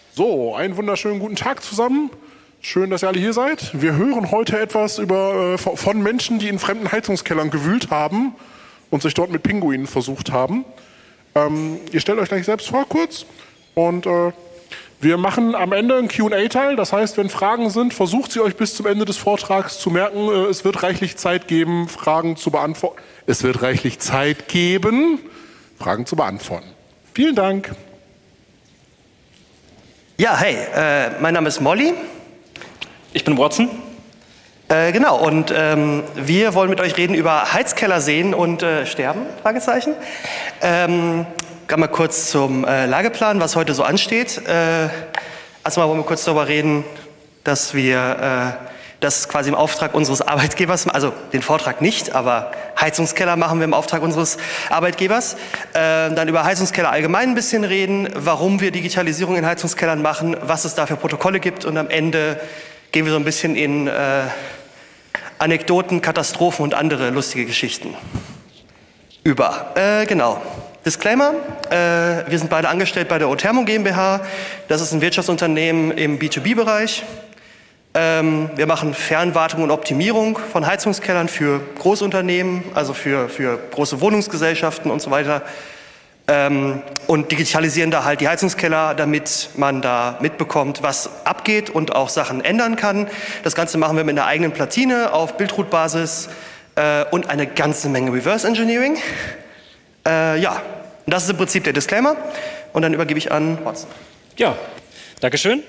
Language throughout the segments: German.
So, einen wunderschönen guten Tag zusammen. Schön, dass ihr alle hier seid. Wir hören heute etwas von Menschen, die in fremden Heizungskellern gewühlt haben und sich dort mit Pinguinen versucht haben. Ihr stellt euch gleich selbst vor kurz und wir machen am Ende einen Q&A-Teil. Das heißt, wenn Fragen sind, versucht sie euch bis zum Ende des Vortrags zu merken. Es wird reichlich Zeit geben, Fragen zu beantworten. Es wird reichlich Zeit geben, Fragen zu beantworten. Vielen Dank. Ja, hey, mein Name ist Molly. Ich bin Watson. Genau, und wir wollen mit euch reden über Heizkeller sehen und sterben, Fragezeichen. Mal kurz zum Lageplan, was heute so ansteht. Erstmal wollen wir kurz darüber reden, dass wir das quasi im Auftrag unseres Arbeitgebers, also den Vortrag nicht, aber Heizungskeller machen wir im Auftrag unseres Arbeitgebers. Dann über Heizungskeller allgemein ein bisschen reden, warum wir Digitalisierung in Heizungskellern machen, was es da für Protokolle gibt und am Ende gehen wir so ein bisschen in Anekdoten, Katastrophen und andere lustige Geschichten über. Genau. Disclaimer, wir sind beide angestellt bei der Othermo GmbH. Das ist ein Wirtschaftsunternehmen im B2B-Bereich. Wir machen Fernwartung und Optimierung von Heizungskellern für Großunternehmen, also für große Wohnungsgesellschaften und so weiter. Und digitalisieren da halt die Heizungskeller, damit man da mitbekommt, was abgeht und auch Sachen ändern kann. Das Ganze machen wir mit einer eigenen Platine auf Bildroot-Basis und eine ganze Menge Reverse Engineering. Ja, und das ist im Prinzip der Disclaimer. Und dann übergebe ich an Watson. Ja, Dankeschön.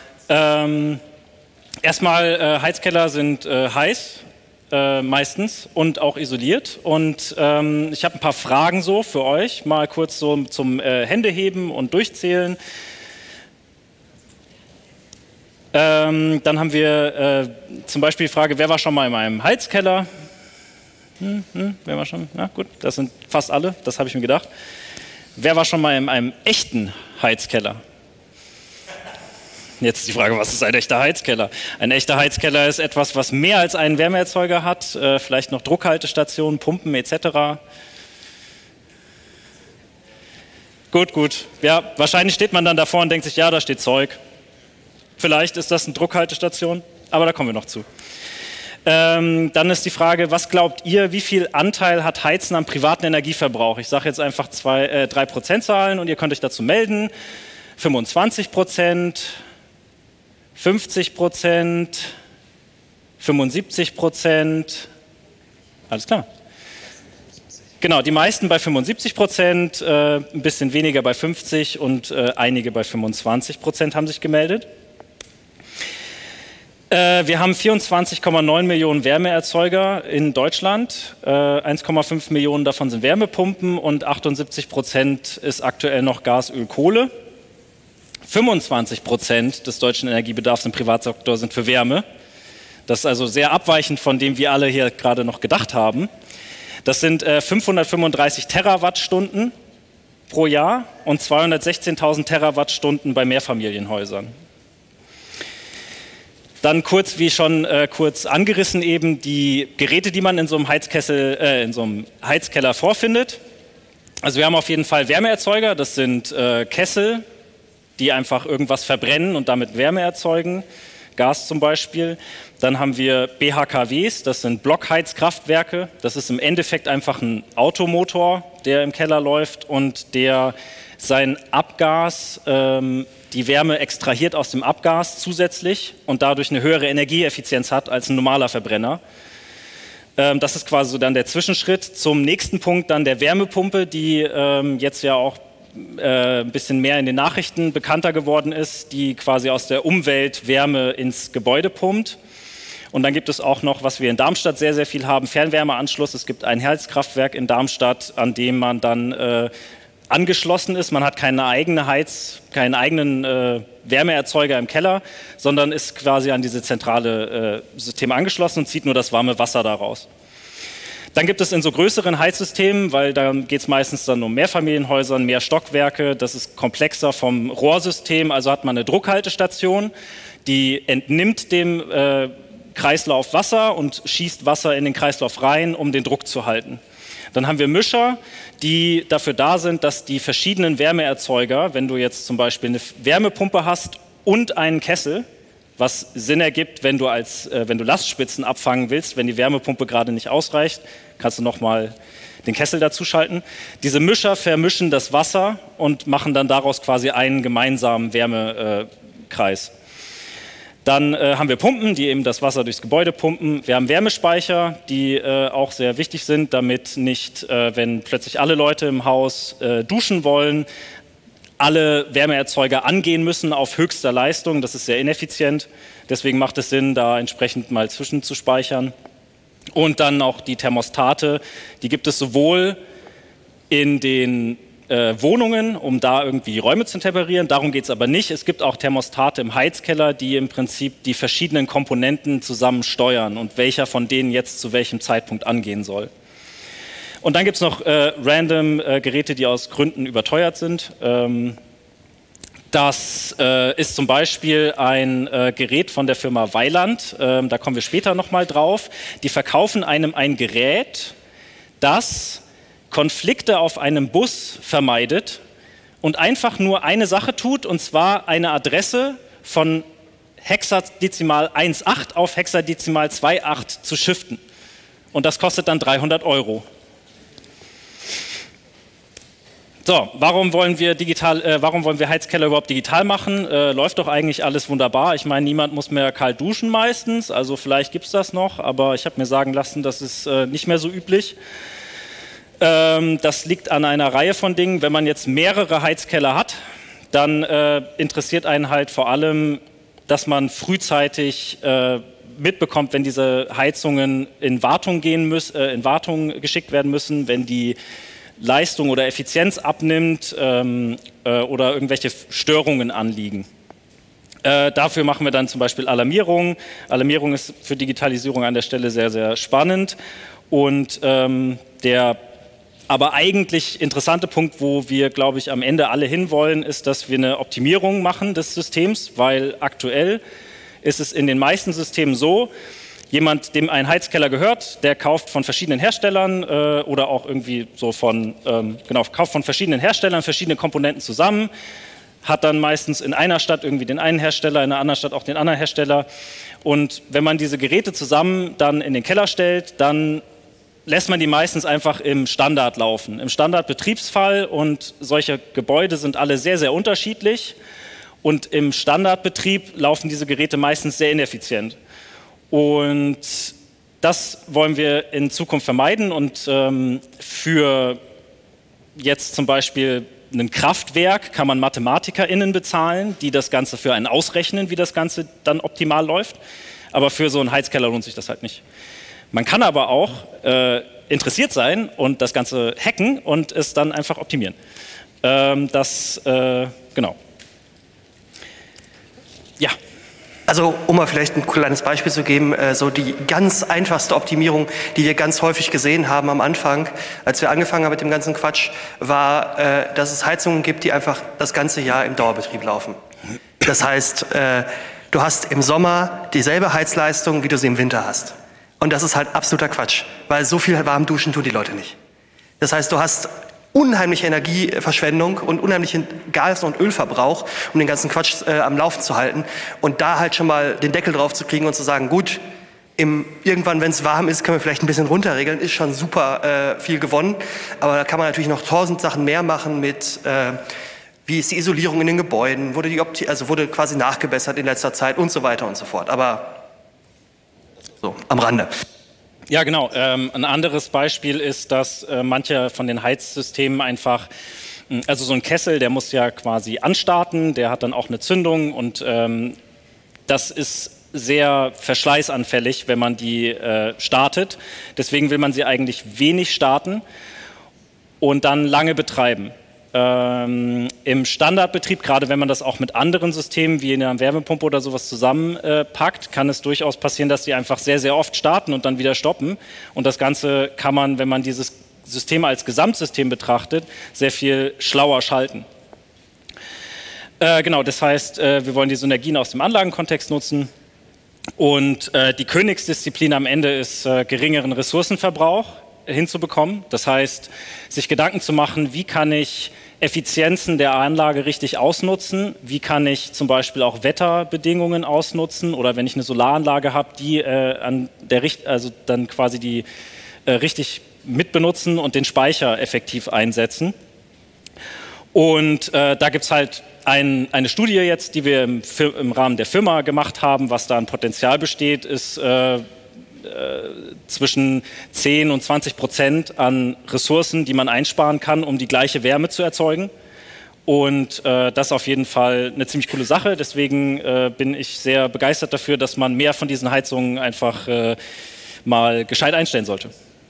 Erstmal, Heizkeller sind heiß, meistens, und auch isoliert. Und ich habe ein paar Fragen so für euch, mal kurz so zum Händeheben und Durchzählen. Dann haben wir zum Beispiel die Frage, wer war schon mal in einem Heizkeller? Wer war schon? Na gut, das sind fast alle, das habe ich mir gedacht. Wer war schon mal in einem echten Heizkeller? Jetzt ist die Frage, was ist ein echter Heizkeller? Ein echter Heizkeller ist etwas, was mehr als einen Wärmeerzeuger hat, vielleicht noch Druckhaltestationen, Pumpen etc. Gut. Ja, wahrscheinlich steht man dann davor und denkt sich, ja, da steht Zeug. Vielleicht ist das eine Druckhaltestation, aber da kommen wir noch zu. Dann ist die Frage, was glaubt ihr, wie viel Anteil hat Heizen am privaten Energieverbrauch? Ich sage jetzt einfach 3 Prozentzahlen und ihr könnt euch dazu melden. 25%, 50%, 75%, alles klar. Genau, die meisten bei 75%, ein bisschen weniger bei 50% und einige bei 25% haben sich gemeldet. Wir haben 24,9 Millionen Wärmeerzeuger in Deutschland, 1,5 Millionen davon sind Wärmepumpen und 78% ist aktuell noch Gas, Öl, Kohle. 25% des deutschen Energiebedarfs im Privatsektor sind für Wärme. Das ist also sehr abweichend von dem, wir alle hier gerade noch gedacht haben. Das sind 535 Terawattstunden pro Jahr und 216.000 Terawattstunden bei Mehrfamilienhäusern. Dann kurz, wie schon kurz angerissen, eben die Geräte, die man in so einem Heizkeller vorfindet. Also wir haben auf jeden Fall Wärmeerzeuger, das sind Kessel, die einfach irgendwas verbrennen und damit Wärme erzeugen, Gas zum Beispiel. Dann haben wir BHKWs, das sind Blockheizkraftwerke. Das ist im Endeffekt einfach ein Automotor, der im Keller läuft und der sein Abgas, die Wärme extrahiert aus dem Abgas zusätzlich und dadurch eine höhere Energieeffizienz hat als ein normaler Verbrenner. Das ist quasi so dann der Zwischenschritt. Zum nächsten Punkt dann der Wärmepumpe, die jetzt ja auch ein bisschen mehr in den Nachrichten bekannter geworden ist, die quasi aus der Umwelt Wärme ins Gebäude pumpt. Und dann gibt es auch noch, was wir in Darmstadt sehr, sehr viel haben, Fernwärmeanschluss. Es gibt ein Heizkraftwerk in Darmstadt, an dem man dann angeschlossen ist. Man hat keinen eigenen Wärmeerzeuger im Keller, sondern ist quasi an diese zentrale System angeschlossen und zieht nur das warme Wasser daraus. Dann gibt es in so größeren Heizsystemen, weil da geht es meistens dann um Mehrfamilienhäusern, mehr Stockwerke, das ist komplexer vom Rohrsystem, also hat man eine Druckhaltestation, die entnimmt dem Kreislauf Wasser und schießt Wasser in den Kreislauf rein, um den Druck zu halten. Dann haben wir Mischer, die dafür da sind, dass die verschiedenen Wärmeerzeuger, wenn du jetzt zum Beispiel eine Wärmepumpe hast und einen Kessel, was Sinn ergibt, wenn du Lastspitzen abfangen willst, wenn die Wärmepumpe gerade nicht ausreicht, kannst du nochmal den Kessel dazu schalten. Diese Mischer vermischen das Wasser und machen dann daraus quasi einen gemeinsamen Wärmekreis. Dann haben wir Pumpen, die eben das Wasser durchs Gebäude pumpen. Wir haben Wärmespeicher, die auch sehr wichtig sind, damit nicht, wenn plötzlich alle Leute im Haus duschen wollen, alle Wärmeerzeuger angehen müssen auf höchster Leistung. Das ist sehr ineffizient. Deswegen macht es Sinn, da entsprechend mal zwischenzuspeichern. Und dann auch die Thermostate. Die gibt es sowohl in den Wohnungen, um da irgendwie Räume zu temperieren. Darum geht es aber nicht. Es gibt auch Thermostate im Heizkeller, die im Prinzip die verschiedenen Komponenten zusammen steuern und welcher von denen jetzt zu welchem Zeitpunkt angehen soll. Und dann gibt es noch random Geräte, die aus Gründen überteuert sind. Das ist zum Beispiel ein Gerät von der Firma Weiland. Da kommen wir später nochmal drauf. Die verkaufen einem ein Gerät, das Konflikte auf einem Bus vermeidet und einfach nur eine Sache tut, und zwar eine Adresse von Hexadezimal 1.8 auf Hexadezimal 2.8 zu shiften. Und das kostet dann 300 €. So, warum wollen wir Heizkeller überhaupt digital machen? Läuft doch eigentlich alles wunderbar. Ich meine, niemand muss mehr kalt duschen meistens, also vielleicht gibt es das noch, aber ich habe mir sagen lassen, das ist nicht mehr so üblich. Das liegt an einer Reihe von Dingen. Wenn man jetzt mehrere Heizkeller hat, dann interessiert einen halt vor allem, dass man frühzeitig mitbekommt, wenn diese Heizungen in Wartung geschickt werden müssen, wenn die Leistung oder Effizienz abnimmt oder irgendwelche Störungen anliegen. Dafür machen wir dann zum Beispiel Alarmierung. Alarmierung ist für Digitalisierung an der Stelle sehr, sehr spannend. Und der aber eigentlich interessante Punkt, wo wir, glaube ich, am Ende alle hinwollen, ist, dass wir eine Optimierung machen des Systems, weil aktuell ist es in den meisten Systemen so, jemand, dem ein Heizkeller gehört, der kauft von verschiedenen Herstellern oder auch irgendwie so kauft von verschiedenen Herstellern verschiedene Komponenten zusammen, hat dann meistens in einer Stadt irgendwie den einen Hersteller, in einer anderen Stadt auch den anderen Hersteller. Und wenn man diese Geräte zusammen dann in den Keller stellt, dann lässt man die meistens einfach im Standard laufen, im Standardbetriebsfall, und solche Gebäude sind alle sehr, sehr unterschiedlich und im Standardbetrieb laufen diese Geräte meistens sehr ineffizient. Und das wollen wir in Zukunft vermeiden und für jetzt zum Beispiel ein Kraftwerk kann man MathematikerInnen bezahlen, die das Ganze für einen ausrechnen, wie das Ganze dann optimal läuft, aber für so einen Heizkeller lohnt sich das halt nicht. Man kann aber auch interessiert sein und das Ganze hacken und es dann einfach optimieren. Genau. Ja. Also, um mal vielleicht ein kleines Beispiel zu geben, so die ganz einfachste Optimierung, die wir ganz häufig gesehen haben am Anfang, als wir angefangen haben mit dem ganzen Quatsch, war, dass es Heizungen gibt, die einfach das ganze Jahr im Dauerbetrieb laufen. Das heißt, du hast im Sommer dieselbe Heizleistung, wie du sie im Winter hast. Und das ist halt absoluter Quatsch, weil so viel warm duschen tun die Leute nicht. Das heißt, du hast unheimliche Energieverschwendung und unheimlichen Gas- und Ölverbrauch, um den ganzen Quatsch am Laufen zu halten. Und da halt schon mal den Deckel drauf zu kriegen und zu sagen, gut, irgendwann, wenn es warm ist, können wir vielleicht ein bisschen runterregeln, ist schon super viel gewonnen. Aber da kann man natürlich noch 1000 Sachen mehr machen mit, wie ist die Isolierung in den Gebäuden, wurde quasi nachgebessert in letzter Zeit und so weiter und so fort. Aber so, am Rande. Ja, genau. Ein anderes Beispiel ist, dass manche von den Heizsystemen einfach, also so ein Kessel, der muss ja quasi anstarten, der hat dann auch eine Zündung und das ist sehr verschleißanfällig, wenn man die startet. Deswegen will man sie eigentlich wenig starten und dann lange betreiben. Im Standardbetrieb, gerade wenn man das auch mit anderen Systemen wie in einer Wärmepumpe oder sowas zusammenpackt, kann es durchaus passieren, dass die einfach sehr, sehr oft starten und dann wieder stoppen. Und das Ganze kann man, wenn man dieses System als Gesamtsystem betrachtet, sehr viel schlauer schalten. Genau, das heißt, wir wollen die Synergien aus dem Anlagenkontext nutzen. Und die Königsdisziplin am Ende ist, geringeren Ressourcenverbrauch hinzubekommen. Das heißt, sich Gedanken zu machen, wie kann ich Effizienzen der Anlage richtig ausnutzen, wie kann ich zum Beispiel auch Wetterbedingungen ausnutzen oder wenn ich eine Solaranlage habe, die dann quasi die richtig mitbenutzen und den Speicher effektiv einsetzen. Und da gibt es halt eine Studie jetzt, die wir im Rahmen der Firma gemacht haben, was da an Potenzial besteht, ist zwischen 10 und 20% an Ressourcen, die man einsparen kann, um die gleiche Wärme zu erzeugen. Und das ist auf jeden Fall eine ziemlich coole Sache. Deswegen bin ich sehr begeistert dafür, dass man mehr von diesen Heizungen einfach mal gescheit einstellen sollte.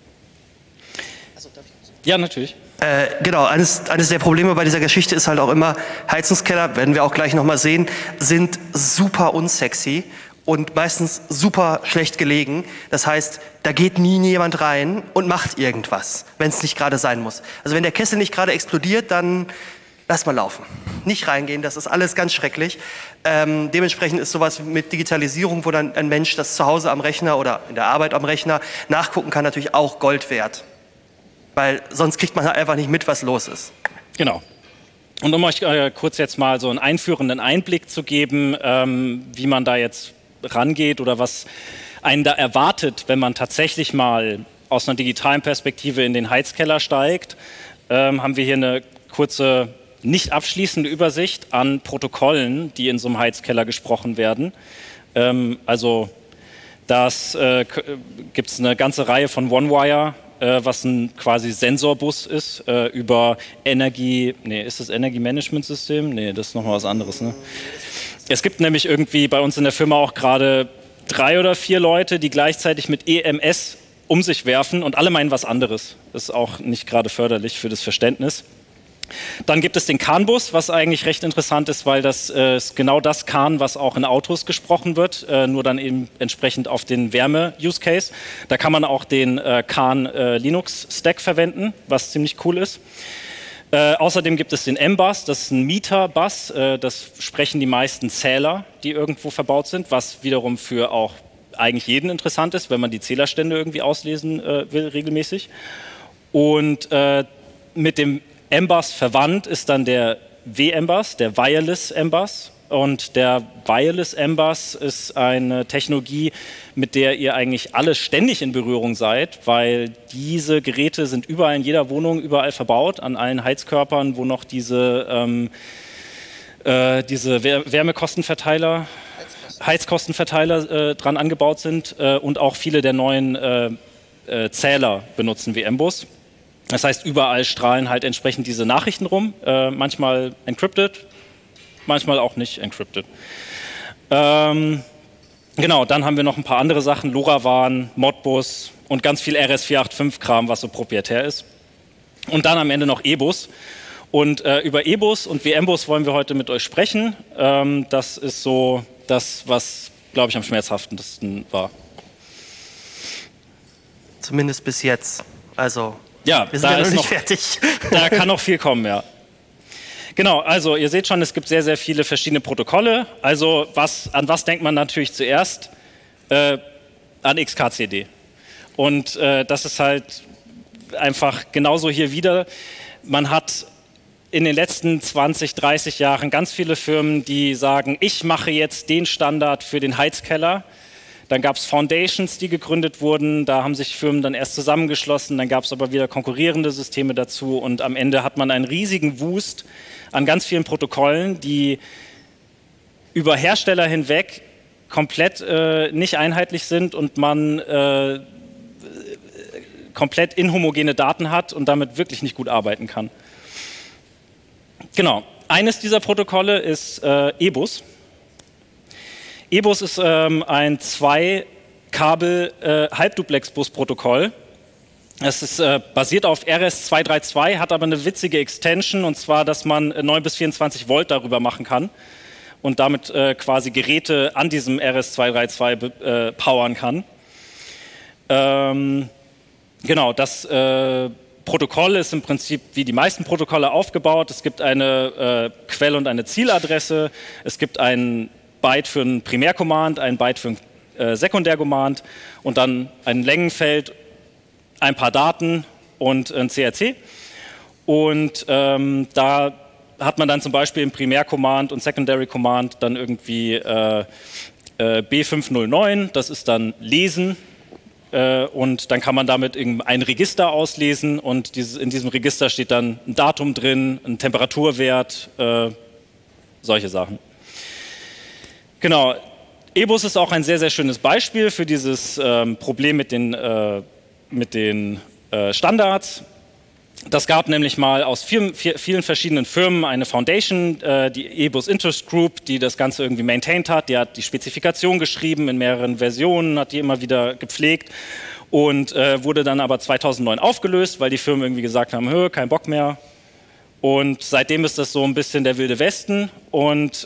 Also, darf ich? Ja, natürlich. Genau, eines der Probleme bei dieser Geschichte ist halt auch immer, Heizungskeller, werden wir auch gleich nochmal sehen, sind super unsexy und meistens super schlecht gelegen. Das heißt, da geht nie jemand rein und macht irgendwas, wenn es nicht gerade sein muss. Also wenn der Kessel nicht gerade explodiert, dann lass mal laufen. Nicht reingehen, das ist alles ganz schrecklich. Dementsprechend ist sowas mit Digitalisierung, wo dann ein Mensch das zu Hause am Rechner oder in der Arbeit am Rechner nachgucken kann, natürlich auch Gold wert. Weil sonst kriegt man halt einfach nicht mit, was los ist. Genau. Und um euch kurz jetzt mal so einen einführenden Einblick zu geben, wie man da jetzt rangeht oder was einen da erwartet, wenn man tatsächlich mal aus einer digitalen Perspektive in den Heizkeller steigt, haben wir hier eine kurze, nicht abschließende Übersicht an Protokollen, die in so einem Heizkeller gesprochen werden. Also das gibt es eine ganze Reihe von OneWire, was ein quasi Sensorbus ist, über ist das Energiemanagementsystem? Nee, das ist nochmal was anderes, ne? Es gibt nämlich irgendwie bei uns in der Firma auch gerade 3 oder 4 Leute, die gleichzeitig mit EMS um sich werfen und alle meinen was anderes. Das ist auch nicht gerade förderlich für das Verständnis. Dann gibt es den CAN-Bus, was eigentlich recht interessant ist, weil das ist genau das CAN, was auch in Autos gesprochen wird, nur dann eben entsprechend auf den Wärme-Use-Case. Da kann man auch den CAN Linux-Stack verwenden, was ziemlich cool ist. Außerdem gibt es den M-Bus, das ist ein Meter-Bus, das sprechen die meisten Zähler, die irgendwo verbaut sind, was wiederum für auch eigentlich jeden interessant ist, wenn man die Zählerstände irgendwie auslesen will regelmäßig. Und mit dem M-Bus verwandt ist dann der W-M-Bus, der Wireless M-Bus. Und der Wireless M-Bus ist eine Technologie, mit der ihr eigentlich alle ständig in Berührung seid, weil diese Geräte sind überall in jeder Wohnung, überall verbaut, an allen Heizkörpern, wo noch diese Wärmekostenverteiler, Heizkostenverteiler dran angebaut sind und auch viele der neuen Zähler benutzen wie M-Bus. Das heißt, überall strahlen halt entsprechend diese Nachrichten rum, manchmal encrypted, manchmal auch nicht encrypted. Genau, dann haben wir noch ein paar andere Sachen, LoRaWAN, Modbus und ganz viel RS485-Kram, was so proprietär ist. Und dann am Ende noch E-Bus. Und über E-Bus und WM-Bus wollen wir heute mit euch sprechen. Das ist so das, was, glaube ich, am schmerzhaftesten war. Zumindest bis jetzt. Also, ja, wir sind ja noch nicht fertig. Da kann noch viel kommen, ja. Genau, also ihr seht schon, es gibt sehr, sehr viele verschiedene Protokolle. Also an was denkt man natürlich zuerst? An XKCD. Und das ist halt einfach genauso hier wieder. Man hat in den letzten 20, 30 Jahren ganz viele Firmen, die sagen, ich mache jetzt den Standard für den Heizkeller. Dann gab es Foundations, die gegründet wurden, da haben sich Firmen dann erst zusammengeschlossen, dann gab es aber wieder konkurrierende Systeme dazu und am Ende hat man einen riesigen Wust an ganz vielen Protokollen, die über Hersteller hinweg komplett nicht einheitlich sind und man komplett inhomogene Daten hat und damit wirklich nicht gut arbeiten kann. Genau, eines dieser Protokolle ist E-Bus. E-Bus ist ein 2-Kabel-Halbduplex-Bus-Protokoll. Es ist basiert auf RS232, hat aber eine witzige Extension, und zwar, dass man 9 bis 24 Volt darüber machen kann und damit quasi Geräte an diesem RS232 powern kann. Genau, das Protokoll ist im Prinzip wie die meisten Protokolle aufgebaut. Es gibt eine Quell- und eine Zieladresse. Es gibt ein Byte für ein Primärcommand, ein Byte für ein Sekundärcommand und dann ein Längenfeld, ein paar Daten und ein CRC. Und da hat man dann zum Beispiel im Primärcommand und Secondary Command dann irgendwie B509, das ist dann Lesen. Und dann kann man damit ein Register auslesen und in diesem Register steht dann ein Datum drin, ein Temperaturwert, solche Sachen. Genau, EBUS ist auch ein sehr, sehr schönes Beispiel für dieses Problem mit den Standards. Das gab nämlich mal aus vielen verschiedenen Firmen eine Foundation, die EBUS Interest Group, die das Ganze irgendwie maintained hat. Die hat die Spezifikation geschrieben in mehreren Versionen, hat die immer wieder gepflegt und wurde dann aber 2009 aufgelöst, weil die Firmen irgendwie gesagt haben, kein Bock mehr. Und seitdem ist das so ein bisschen der wilde Westen und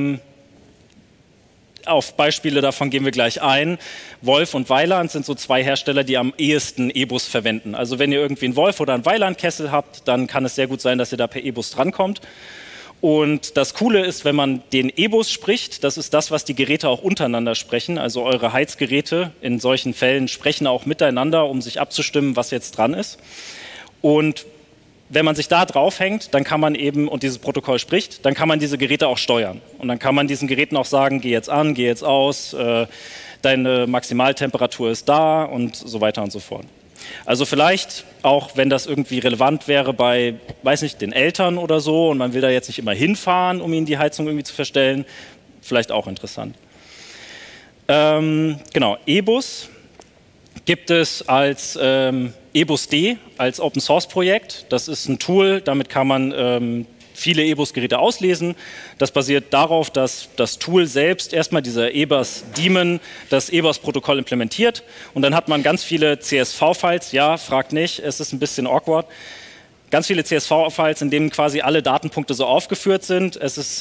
auf Beispiele davon gehen wir gleich ein. Wolf und Weiland sind so zwei Hersteller, die am ehesten EBUS verwenden. Also wenn ihr irgendwie einen Wolf oder einen Weiland-Kessel habt, dann kann es sehr gut sein, dass ihr da per EBUS drankommt. Und das Coole ist, wenn man den EBUS spricht, das ist das, was die Geräte auch untereinander sprechen. Also eure Heizgeräte in solchen Fällen sprechen auch miteinander, um sich abzustimmen, was jetzt dran ist. Und wenn man sich da draufhängt, dann kann man eben, und dieses Protokoll spricht, dann kann man diese Geräte auch steuern. Und dann kann man diesen Geräten auch sagen, geh jetzt an, geh jetzt aus, deine Maximaltemperatur ist da und so weiter und so fort. Also vielleicht, auch wenn das irgendwie relevant wäre bei, weiß nicht, den Eltern oder so und man will da jetzt nicht immer hinfahren, um ihnen die Heizung irgendwie zu verstellen, vielleicht auch interessant. Genau, EBUS gibt es als EBUS-D als Open-Source-Projekt. Das ist ein Tool, damit kann man viele EBUS-Geräte auslesen. Das basiert darauf, dass das Tool selbst erstmal dieser EBUS-Daemon das EBUS-Protokoll implementiert und dann hat man ganz viele CSV-Files. Ja, fragt nicht, es ist ein bisschen awkward. Ganz viele CSV-Files, in denen quasi alle Datenpunkte so aufgeführt sind. Es ist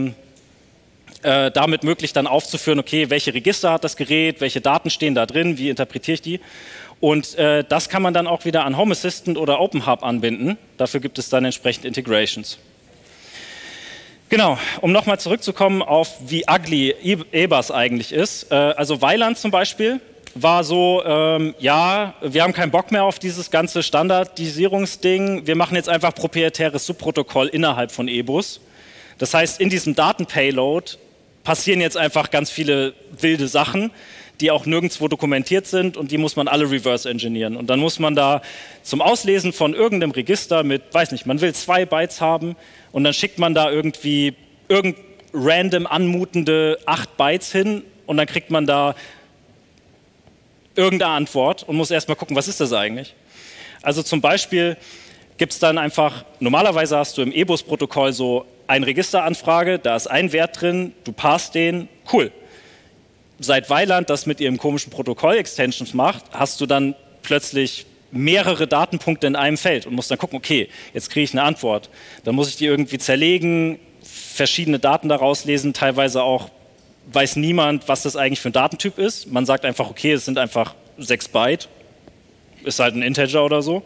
damit möglich dann aufzuführen, okay, welche Register hat das Gerät, welche Daten stehen da drin, wie interpretiere ich die. Und das kann man dann auch wieder an Home Assistant oder OpenHub anbinden. Dafür gibt es dann entsprechend Integrations. Genau, um nochmal zurückzukommen auf wie ugly EBUS eigentlich ist. Also Weiland zum Beispiel war so, ja, wir haben keinen Bock mehr auf dieses ganze Standardisierungsding. Wir machen jetzt einfach proprietäres Subprotokoll innerhalb von EBUS. Das heißt, in diesem Datenpayload passieren jetzt einfach ganz viele wilde Sachen, die auch nirgendwo dokumentiert sind und die muss man alle reverse engineeren. Und dann muss man da zum Auslesen von irgendeinem Register mit, weiß nicht, man will 2 Bytes haben und dann schickt man da irgendwie random anmutende 8 Bytes hin und dann kriegt man da irgendeine Antwort und muss erstmal gucken, was ist das eigentlich? Also zum Beispiel gibt es dann einfach, normalerweise hast du im EBUS-Protokoll so eine Registeranfrage, da ist ein Wert drin, du parsst den, cool. Seit Weiland das mit ihrem komischen Protokoll-Extensions macht, hast du dann plötzlich mehrere Datenpunkte in einem Feld und musst dann gucken, okay, jetzt kriege ich eine Antwort. Dann muss ich die irgendwie zerlegen, verschiedene Daten daraus lesen, teilweise auch weiß niemand, was das eigentlich für ein Datentyp ist. Man sagt einfach, okay, es sind einfach 6 Byte, ist halt ein Integer oder so.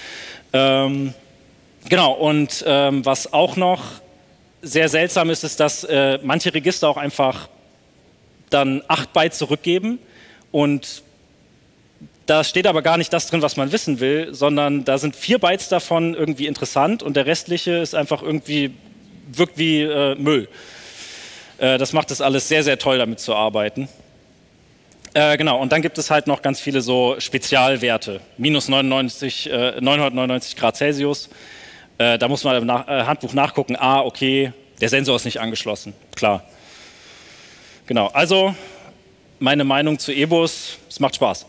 Genau, und was auch noch sehr seltsam ist, ist, dass manche Register auch einfach dann 8 Byte zurückgeben und da steht aber gar nicht das drin, was man wissen will, sondern da sind 4 Bytes davon irgendwie interessant und der restliche ist einfach irgendwie, wirkt wie Müll. Das macht es alles sehr, sehr toll, damit zu arbeiten. Genau, und dann gibt es halt noch ganz viele so Spezialwerte, minus 999 Grad Celsius. Da muss man im Handbuch nachgucken, okay, der Sensor ist nicht angeschlossen, klar. Genau, also meine Meinung zu EBUS, es macht Spaß.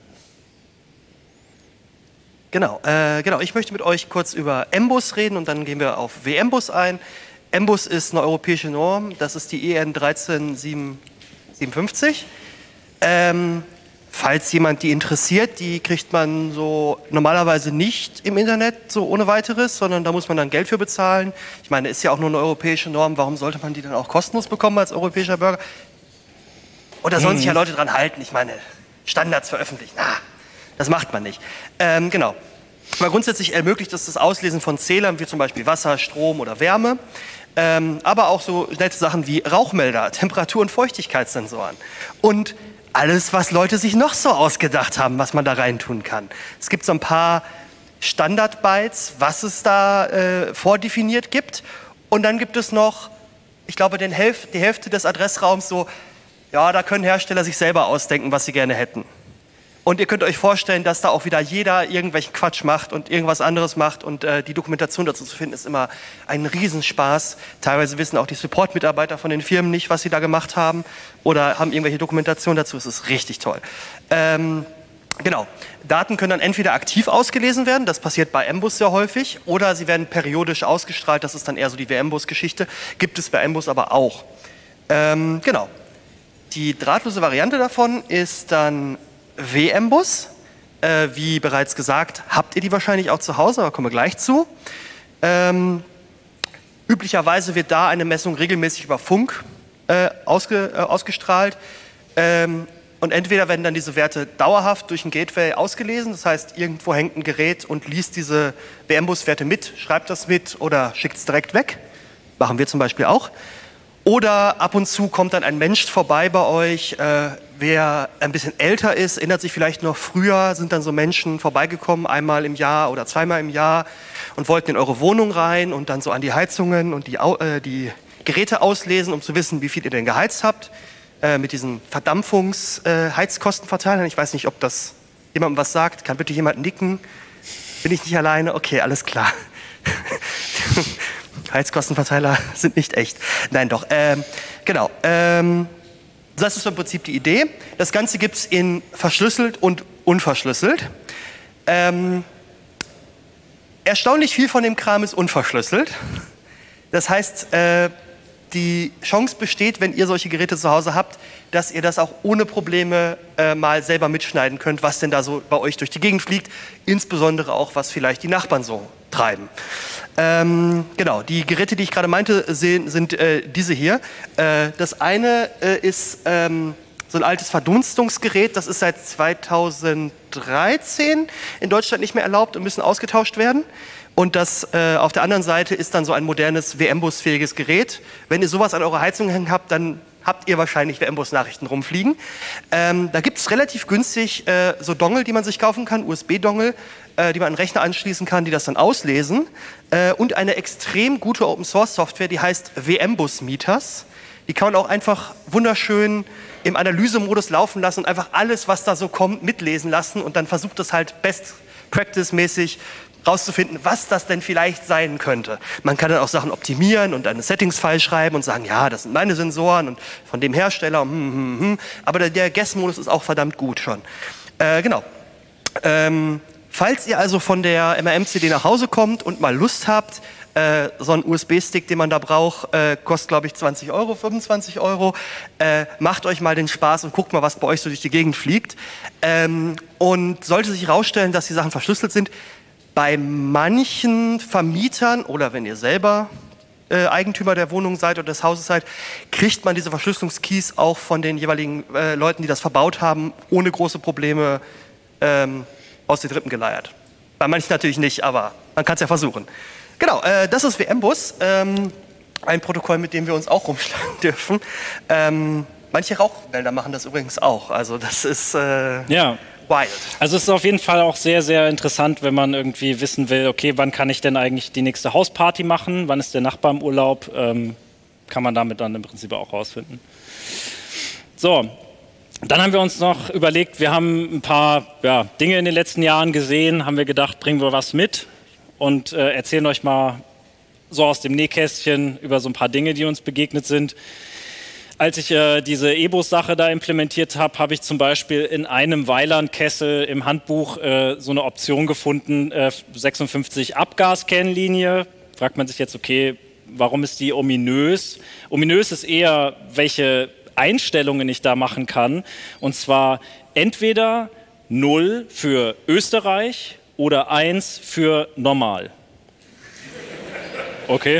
Genau, ich möchte mit euch kurz über MBUS reden und dann gehen wir auf WMBUS ein. MBUS ist eine europäische Norm, das ist die EN 13757. Falls jemand die interessiert, die kriegt man so normalerweise nicht im Internet so ohne weiteres, sondern da muss man dann Geld für bezahlen. Ich meine, ist ja auch nur eine europäische Norm, warum sollte man die dann auch kostenlos bekommen als europäischer Bürger? Oder sollen sich ja Leute dran halten? Ich meine, Standards veröffentlichen, das macht man nicht. Genau. Aber grundsätzlich ermöglicht es das Auslesen von Zählern, wie zum Beispiel Wasser, Strom oder Wärme. Aber auch so nette Sachen wie Rauchmelder, Temperatur- und Feuchtigkeitssensoren. Und alles, was Leute sich noch so ausgedacht haben, was man da reintun kann. Es gibt so ein paar Standard-Bytes, was es da vordefiniert gibt. Und dann gibt es noch, ich glaube, die Hälfte des Adressraums so, ja, da können Hersteller sich selber ausdenken, was sie gerne hätten. Und ihr könnt euch vorstellen, dass da auch wieder jeder irgendwelchen Quatsch macht und irgendwas anderes macht. Und die Dokumentation dazu zu finden, ist immer ein Riesenspaß. Teilweise wissen auch die Support-Mitarbeiter von den Firmen nicht, was sie da gemacht haben. Oder haben irgendwelche Dokumentation dazu. Es ist richtig toll. Genau. Daten können dann entweder aktiv ausgelesen werden, das passiert bei MBus sehr häufig, oder sie werden periodisch ausgestrahlt, das ist dann eher so die WMBus-Geschichte. Gibt es bei MBus aber auch. Genau. Die drahtlose Variante davon ist dann WMBus. Wie bereits gesagt, habt ihr die wahrscheinlich auch zu Hause, aber kommen wir gleich zu. Üblicherweise wird da eine Messung regelmäßig über Funk ausgestrahlt. Und entweder werden dann diese Werte dauerhaft durch ein Gateway ausgelesen, das heißt, irgendwo hängt ein Gerät und liest diese WMBus-Werte mit, schreibt das mit oder schickt es direkt weg. Machen wir zum Beispiel auch. Oder ab und zu kommt dann ein Mensch vorbei bei euch, wer ein bisschen älter ist, erinnert sich vielleicht noch, früher sind dann so Menschen vorbeigekommen, einmal im Jahr oder zweimal im Jahr und wollten in eure Wohnung rein und dann so an die Heizungen und die Geräte auslesen, um zu wissen, wie viel ihr denn geheizt habt, mit diesen Verdampfungs-Heizkostenverteilern. Ich weiß nicht, ob das jemandem was sagt. Kann bitte jemand nicken? Bin ich nicht alleine? Okay, alles klar. Heizkostenverteiler sind nicht echt. Nein, doch. Genau. Das ist im Prinzip die Idee. Das Ganze gibt es in verschlüsselt und unverschlüsselt. Erstaunlich viel von dem Kram ist unverschlüsselt. Das heißt, die Chance besteht, wenn ihr solche Geräte zu Hause habt, dass ihr das auch ohne Probleme mal selber mitschneiden könnt, was denn da so bei euch durch die Gegend fliegt. Insbesondere auch, was vielleicht die Nachbarn so treiben. Genau, die Geräte, die ich gerade meinte, sind diese hier. Das eine ist so ein altes Verdunstungsgerät, das ist seit 2013 in Deutschland nicht mehr erlaubt und müssen ausgetauscht werden. Und das auf der anderen Seite ist dann so ein modernes WMBus-fähiges Gerät. Wenn ihr sowas an eurer Heizung hängen habt, dann habt ihr wahrscheinlich WMBus-Nachrichten rumfliegen. Da gibt es relativ günstig so Dongle, die man sich kaufen kann, USB-Dongle, die man an den Rechner anschließen kann, die das dann auslesen. Und eine extrem gute Open-Source-Software, die heißt WMBus-Meters. Die kann man auch einfach wunderschön im Analysemodus laufen lassen und einfach alles, was da so kommt, mitlesen lassen. Und dann versucht es halt best-practice-mäßig rauszufinden, was das denn vielleicht sein könnte. Man kann dann auch Sachen optimieren und eine Settings-File schreiben und sagen, ja, das sind meine Sensoren und von dem Hersteller. Aber der Guess-Modus ist auch verdammt gut schon. Genau. Falls ihr also von der MRM-CD nach Hause kommt und mal Lust habt, so ein USB-Stick, den man da braucht, kostet, glaube ich, 20 Euro, 25 Euro. Macht euch mal den Spaß und guckt mal, was bei euch so durch die Gegend fliegt. Und sollte sich herausstellen, dass die Sachen verschlüsselt sind, bei manchen Vermietern oder wenn ihr selber Eigentümer der Wohnung seid oder des Hauses seid, kriegt man diese Verschlüsselungskeys auch von den jeweiligen Leuten, die das verbaut haben, ohne große Probleme aus den Rippen geleiert. Bei manchen natürlich nicht, aber man kann es ja versuchen. Genau, das ist WMBus, ein Protokoll, mit dem wir uns auch rumschlagen dürfen. Manche Rauchwälder machen das übrigens auch, also das ist ja. Wild. Also es ist auf jeden Fall auch sehr, sehr interessant, wenn man irgendwie wissen will, okay, wann kann ich denn eigentlich die nächste Hausparty machen, wann ist der Nachbar im Urlaub, kann man damit dann im Prinzip auch rausfinden. So, dann haben wir uns noch überlegt, wir haben ein paar Dinge in den letzten Jahren gesehen, haben wir gedacht, bringen wir was mit und erzählen euch mal so aus dem Nähkästchen über so ein paar Dinge, die uns begegnet sind. Als ich diese E-Bus-Sache da implementiert habe, habe ich zum Beispiel in einem Weiland-Kessel im Handbuch so eine Option gefunden, 56 Abgaskennlinie. Fragt man sich jetzt, okay, warum ist die ominös? Ominös ist eher, welche Einstellungen ich da machen kann. Und zwar entweder 0 für Österreich oder 1 für normal. Okay.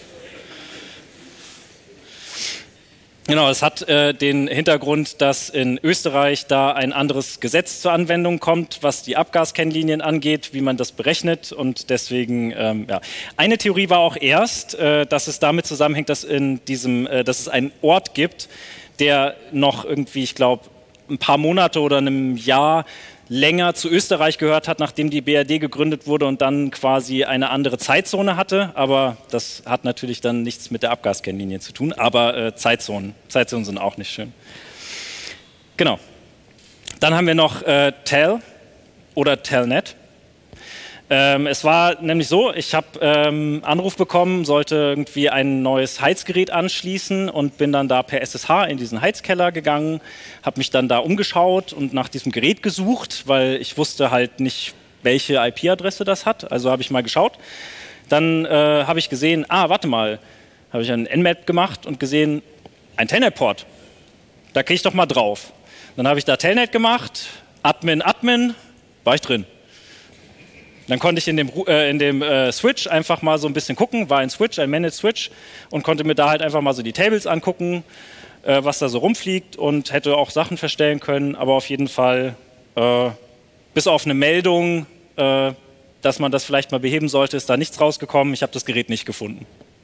Genau, es hat den Hintergrund, dass in Österreich da ein anderes Gesetz zur Anwendung kommt, was die Abgaskennlinien angeht, wie man das berechnet und deswegen, ja. Eine Theorie war auch erst, dass es damit zusammenhängt, dass dass es einen Ort gibt, der noch irgendwie, ich glaube, ein paar Monate oder einem Jahr länger zu Österreich gehört hat, nachdem die BRD gegründet wurde und dann quasi eine andere Zeitzone hatte. Aber das hat natürlich dann nichts mit der Abgaskennlinie zu tun. Aber Zeitzonen sind auch nicht schön. Genau. Dann haben wir noch Tel oder Telnet. Es war nämlich so, ich habe Anruf bekommen, sollte irgendwie ein neues Heizgerät anschließen und bin dann da per SSH in diesen Heizkeller gegangen, habe mich dann da umgeschaut und nach diesem Gerät gesucht, weil ich wusste halt nicht, welche IP-Adresse das hat. Also habe ich mal geschaut. Dann habe ich gesehen, warte mal, habe ich einen Nmap gemacht und gesehen, ein Telnet-Port. Da gehe ich doch mal drauf. Dann habe ich da Telnet gemacht, Admin, war ich drin. Dann konnte ich in dem Switch einfach mal so ein bisschen gucken, war ein Switch, ein Managed Switch und konnte mir da halt einfach mal so die Tables angucken, was da so rumfliegt und hätte auch Sachen verstellen können, aber auf jeden Fall bis auf eine Meldung, dass man das vielleicht mal beheben sollte, ist da nichts rausgekommen. Ich habe das Gerät nicht gefunden.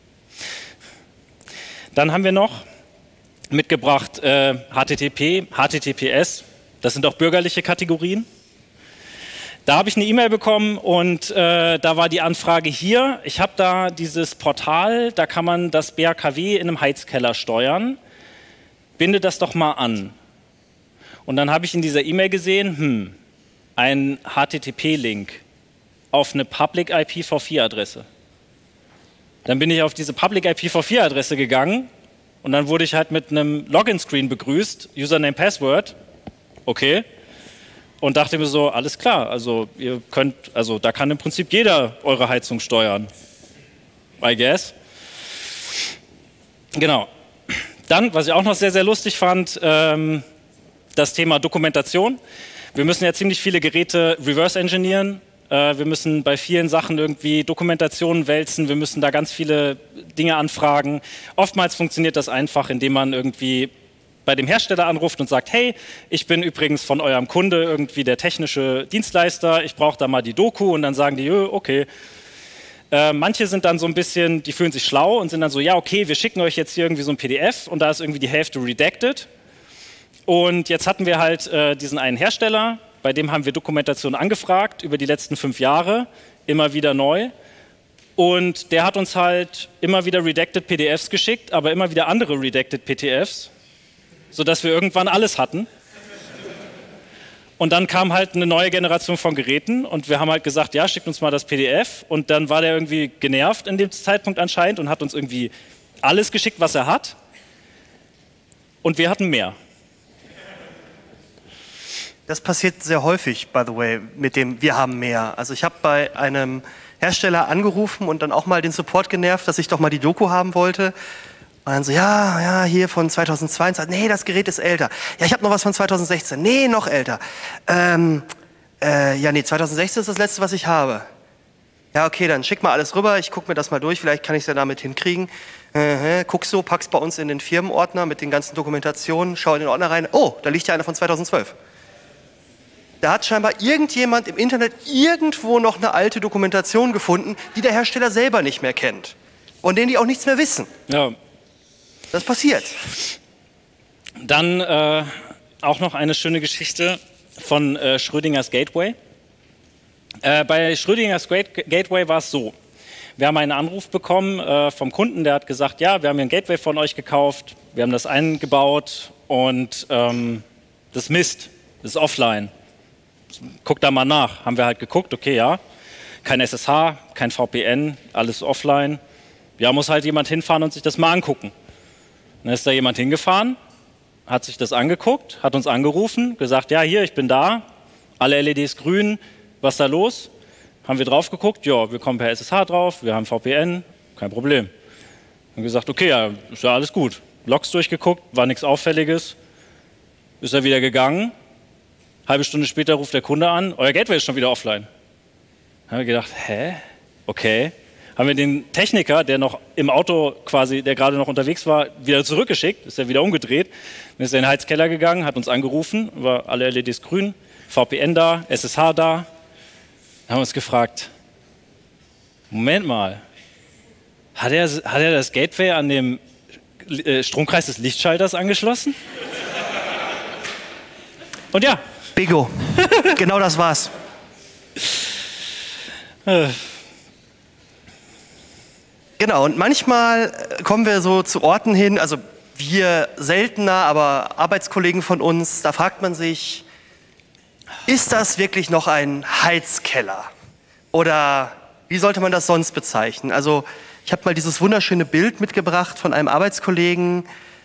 Dann haben wir noch mitgebracht HTTP, HTTPS, das sind auch bürgerliche Kategorien. Da habe ich eine E-Mail bekommen und da war die Anfrage hier. Ich habe da dieses Portal, da kann man das BHKW in einem Heizkeller steuern. Binde das doch mal an. Und dann habe ich in dieser E-Mail gesehen, ein HTTP-Link auf eine Public IPv4-Adresse. Dann bin ich auf diese Public IPv4-Adresse gegangen und dann wurde ich halt mit einem Login-Screen begrüßt, Username, Password, okay. Und dachte mir so, alles klar, also ihr könnt, also da kann im Prinzip jeder eure Heizung steuern. I guess. Genau. Dann, was ich auch noch sehr, sehr lustig fand, das Thema Dokumentation. Wir müssen ja ziemlich viele Geräte reverse engineeren. Wir müssen bei vielen Sachen irgendwie Dokumentationen wälzen. Wir müssen da ganz viele Dinge anfragen. Oftmals funktioniert das einfach, indem man irgendwie bei dem Hersteller anruft und sagt, hey, ich bin übrigens von eurem Kunde irgendwie der technische Dienstleister, ich brauche da mal die Doku und dann sagen die, okay. Manche sind dann so ein bisschen, die fühlen sich schlau und sind dann so, ja okay, wir schicken euch jetzt hier irgendwie so ein PDF und da ist irgendwie die Hälfte redacted. Und jetzt hatten wir halt diesen einen Hersteller, bei dem haben wir Dokumentation angefragt über die letzten 5 Jahre, immer wieder neu. Und der hat uns halt immer wieder redacted PDFs geschickt, aber immer wieder andere redacted PDFs, sodass wir irgendwann alles hatten. Und dann kam halt eine neue Generation von Geräten und wir haben halt gesagt, ja, schickt uns mal das PDF. Und dann war der irgendwie genervt in dem Zeitpunkt anscheinend und hat uns irgendwie alles geschickt, was er hat. Und wir hatten mehr. Das passiert sehr häufig, by the way, mit dem wir haben mehr. Also ich habe bei einem Hersteller angerufen und dann auch mal den Support genervt, dass ich doch mal die Doku haben wollte. Und dann so, ja, hier von 2022, nee, das Gerät ist älter. Ja, ich habe noch was von 2016, nee, noch älter. Ja, nee, 2016 ist das letzte, was ich habe. Ja, okay, dann schick mal alles rüber, ich gucke mir das mal durch, vielleicht kann ich es ja damit hinkriegen. Guckst du, packst bei uns in den Firmenordner mit den ganzen Dokumentationen, schau in den Ordner rein, oh, da liegt ja einer von 2012. Da hat scheinbar irgendjemand im Internet irgendwo noch eine alte Dokumentation gefunden, die der Hersteller selber nicht mehr kennt. Und denen die auch nichts mehr wissen. Ja. Das passiert. Dann auch noch eine schöne Geschichte von Schrödingers Gateway. Bei Schrödingers Gateway war es so. Wir haben einen Anruf bekommen vom Kunden, der hat gesagt, ja, wir haben hier ein Gateway von euch gekauft, wir haben das eingebaut und das Mist, das ist offline. Guckt da mal nach. Haben wir halt geguckt, okay, ja, kein SSH, kein VPN, alles offline. Ja, muss halt jemand hinfahren und sich das mal angucken. Dann ist da jemand hingefahren, hat sich das angeguckt, hat uns angerufen, gesagt, ja, hier, ich bin da, alle LEDs grün, was ist da los? Haben wir drauf geguckt, ja, wir kommen per SSH drauf, wir haben VPN, kein Problem. Dann gesagt, okay, ja, ist ja alles gut. Logs durchgeguckt, war nichts Auffälliges, ist er wieder gegangen. Halbe Stunde später ruft der Kunde an, euer Gateway ist schon wieder offline. Haben wir gedacht, hä? Okay. Haben wir den Techniker, der noch im Auto quasi, der gerade noch unterwegs war, wieder zurückgeschickt, ist er wieder umgedreht, dann ist er in den Heizkeller gegangen, hat uns angerufen, war alle LEDs grün, VPN da, SSH da. Dann haben wir uns gefragt, Moment mal, hat er das Gateway an dem Stromkreis des Lichtschalters angeschlossen? Und ja. Bingo. Genau das war's. Genau, und manchmal kommen wir so zu Orten hin, also wir seltener, aber Arbeitskollegen von uns, da fragt man sich, ist das wirklich noch ein Heizkeller? Oder wie sollte man das sonst bezeichnen? Also ich habe mal dieses wunderschöne Bild mitgebracht von einem Arbeitskollegen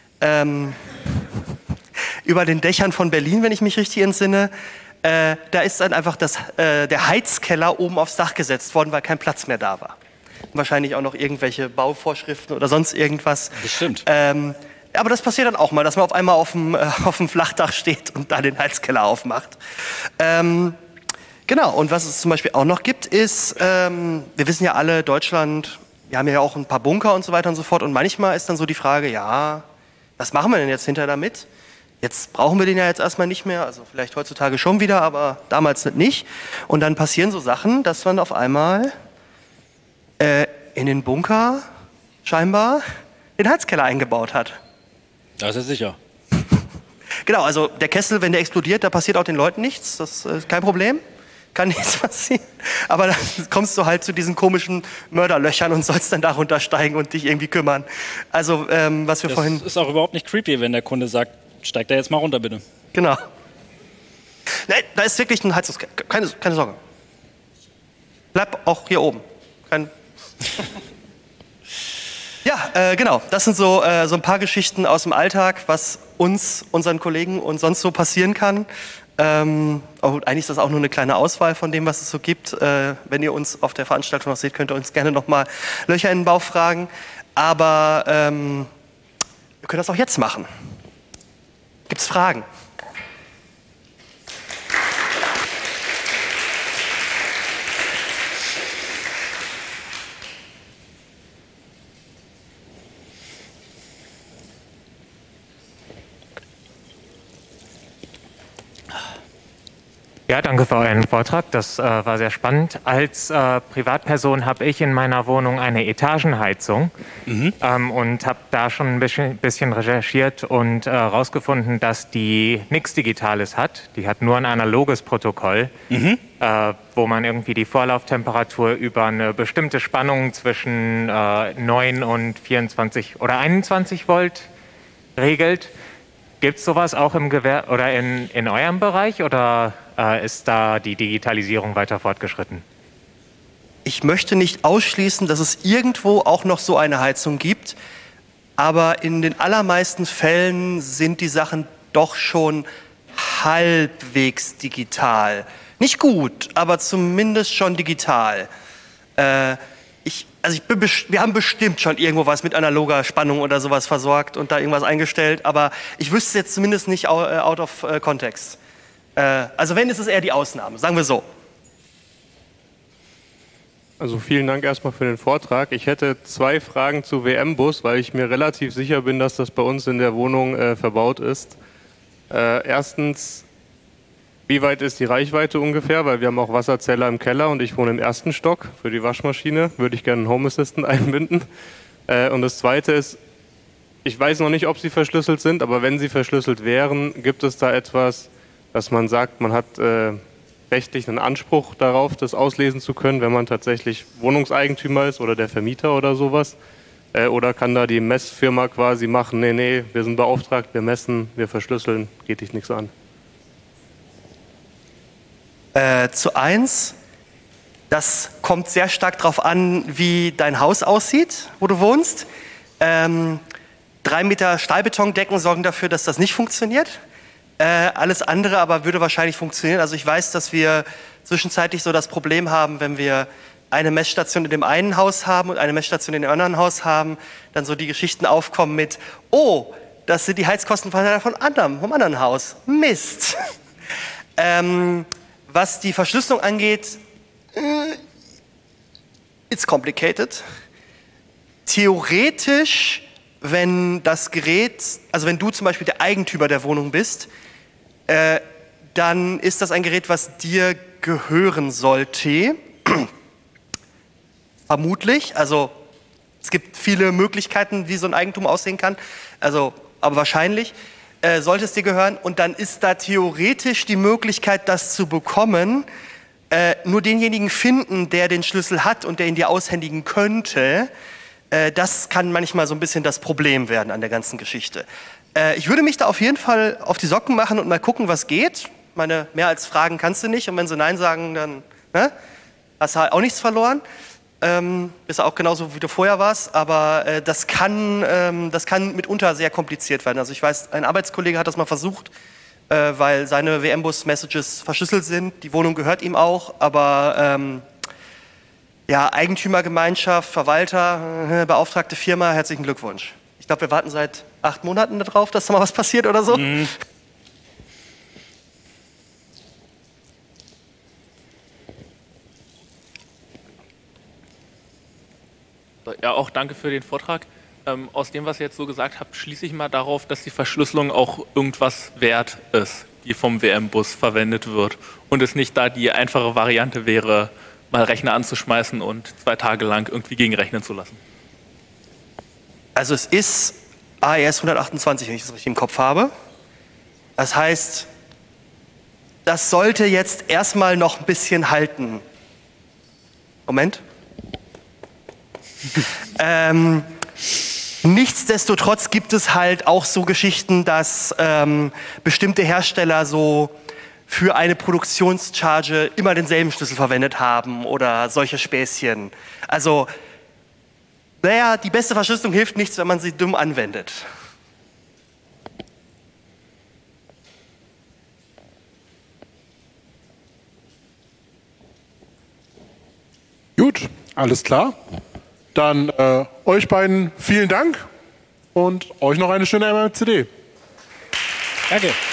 über den Dächern von Berlin, wenn ich mich richtig entsinne. Da ist dann einfach der Heizkeller oben aufs Dach gesetzt worden, weil kein Platz mehr da war. Und wahrscheinlich auch noch irgendwelche Bauvorschriften oder sonst irgendwas. Bestimmt. Aber das passiert dann auch mal, dass man auf einmal auf dem Flachdach steht und da den Heizkeller aufmacht. Genau, und was es zum Beispiel auch noch gibt, ist, wir wissen ja alle, Deutschland, wir haben ja auch ein paar Bunker und so weiter und so fort. Und manchmal ist dann so die Frage, ja, was machen wir denn jetzt hinterher damit? Jetzt brauchen wir den ja jetzt erstmal nicht mehr, also vielleicht heutzutage schon wieder, aber damals nicht. Und dann passieren so Sachen, dass man auf einmal in den Bunker scheinbar den Heizkeller eingebaut hat. Das ist sicher. Genau, also der Kessel, wenn der explodiert, da passiert auch den Leuten nichts, das ist kein Problem, kann nichts passieren. Aber dann kommst du halt zu diesen komischen Mörderlöchern und sollst dann da runtersteigen und dich irgendwie kümmern. Also was wir vorhin... Das ist auch überhaupt nicht creepy, wenn der Kunde sagt, steig da jetzt mal runter, bitte. Genau. Nein, da ist wirklich ein Heizungskeller, keine Sorge. Bleib auch hier oben. Ja, genau. Das sind so ein paar Geschichten aus dem Alltag, was uns, unseren Kollegen und sonst so passieren kann. Eigentlich ist das auch nur eine kleine Auswahl von dem, was es so gibt. Wenn ihr uns auf der Veranstaltung noch seht, könnt ihr uns gerne noch mal Löcher in den Bauch fragen. Aber wir können das auch jetzt machen. Gibt's Fragen? Ja, danke für euren Vortrag. Das war sehr spannend. Als Privatperson habe ich in meiner Wohnung eine Etagenheizung und habe da schon ein bisschen recherchiert und herausgefunden, dass die nichts Digitales hat. Die hat nur ein analoges Protokoll, wo man irgendwie die Vorlauftemperatur über eine bestimmte Spannung zwischen 9 und 24 oder 21 Volt regelt. Gibt es sowas auch im Gewerbe oder in eurem Bereich oder ist da die Digitalisierung weiter fortgeschritten? Ich möchte nicht ausschließen, dass es irgendwo auch noch so eine Heizung gibt, aber in den allermeisten Fällen sind die Sachen doch schon halbwegs digital. Nicht gut, aber zumindest schon digital. Wir haben bestimmt schon irgendwo was mit analoger Spannung oder sowas versorgt und da irgendwas eingestellt, aber ich wüsste jetzt zumindest nicht out of context. Also wenn, ist es eher die Ausnahme, sagen wir so. Also vielen Dank erstmal für den Vortrag. Ich hätte 2 Fragen zu WM-Bus, weil ich mir relativ sicher bin, dass das bei uns in der Wohnung verbaut ist. Erstens, wie weit ist die Reichweite ungefähr? Weil wir haben auch Wasserzähler im Keller und ich wohne im 1. Stock. Für die Waschmaschine würde ich gerne einen Home Assistant einbinden. Und das Zweite ist, ich weiß noch nicht, ob sie verschlüsselt sind, aber wenn sie verschlüsselt wären, gibt es da etwas, dass man sagt, man hat rechtlich einen Anspruch darauf, das auslesen zu können, wenn man tatsächlich Wohnungseigentümer ist oder der Vermieter oder sowas? Oder kann da die Messfirma quasi machen, nee, wir sind beauftragt, wir messen, wir verschlüsseln, geht dich nichts an? Zu eins, das kommt sehr stark darauf an, wie dein Haus aussieht, wo du wohnst. 3 Meter Stahlbetondecken sorgen dafür, dass das nicht funktioniert. Alles andere aber würde wahrscheinlich funktionieren. Also ich weiß, dass wir zwischenzeitlich so das Problem haben, wenn wir eine Messstation in dem einen Haus haben und eine Messstation in dem anderen Haus haben, dann so die Geschichten aufkommen mit, oh, das sind die Heizkosten vom anderen Haus. Mist. Was die Verschlüsselung angeht, it's complicated. Theoretisch, wenn das Gerät, also wenn du zum Beispiel der Eigentümer der Wohnung bist, dann ist das ein Gerät, was dir gehören sollte. Vermutlich. Also es gibt viele Möglichkeiten, wie so ein Eigentum aussehen kann. Also, aber wahrscheinlich. sollte es dir gehören. Und dann ist da theoretisch die Möglichkeit, das zu bekommen. Nur denjenigen finden, der den Schlüssel hat und der ihn dir aushändigen könnte. Das kann manchmal so ein bisschen das Problem werden an der ganzen Geschichte. Ich würde mich da auf jeden Fall auf die Socken machen und mal gucken, was geht. Meine, mehr als Fragen kannst du nicht. Und wenn sie Nein sagen, dann hast du halt auch nichts verloren. Ist auch genauso, wie du vorher warst. Aber das kann mitunter sehr kompliziert werden. Also ich weiß, ein Arbeitskollege hat das mal versucht, weil seine WM-Bus-Messages verschlüsselt sind. Die Wohnung gehört ihm auch. Aber ja, Eigentümergemeinschaft, Verwalter, beauftragte Firma, herzlichen Glückwunsch. Ich glaube, wir warten seit 8 Monaten darauf, dass da mal was passiert oder so. Mhm. Ja, auch danke für den Vortrag. Aus dem, was ihr jetzt so gesagt habt, schließe ich mal darauf, dass die Verschlüsselung auch irgendwas wert ist, die vom WM-Bus verwendet wird. Und es nicht da die einfache Variante wäre, mal Rechner anzuschmeißen und 2 Tage lang irgendwie gegenrechnen zu lassen. Also es ist AES 128, wenn ich das richtig im Kopf habe. Das heißt, das sollte jetzt erstmal noch ein bisschen halten. Moment. Nichtsdestotrotz gibt es halt auch so Geschichten, dass bestimmte Hersteller so für eine Produktionscharge immer denselben Schlüssel verwendet haben oder solche Späßchen. Also, naja, die beste Verschlüsselung hilft nichts, wenn man sie dumm anwendet. Gut, alles klar. Dann euch beiden vielen Dank und euch noch eine schöne MMCD. Danke.